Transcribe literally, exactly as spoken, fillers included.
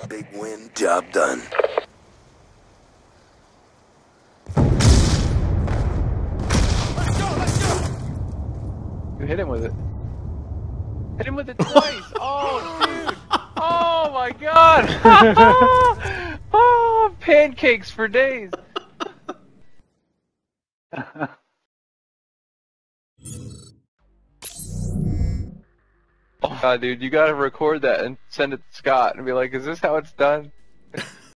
Big win, job done. Let's go, let's go! You hit him with it. Hit him with it twice! Oh, dude! Oh my god! Oh, pancakes for days! Oh god, dude, you gotta record that and send it to Scott and be like, is this how it's done?